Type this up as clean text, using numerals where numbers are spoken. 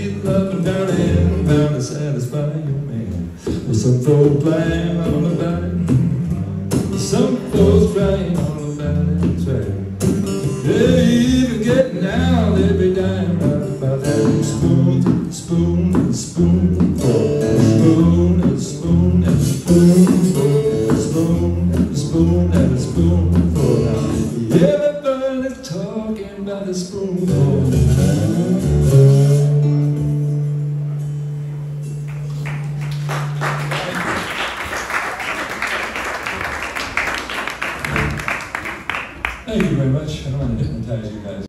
sweet love and darling, bound to satisfy your man. With some folks lying all about it, some folks crying all about it, that's right. They're even getting down, they'll be dying about that spoon, spoon, and spoon, spoon, and spoon, and spoon, spoon, and spoon, and spoon, now everybody's talking about the spoonful. Thank you very much. I don't want to hypnotize you guys.